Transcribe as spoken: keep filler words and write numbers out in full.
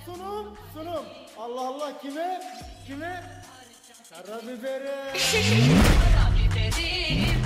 sunum, sunum. Allah Allah, kime? Kime? Karabiberi. Karabiberim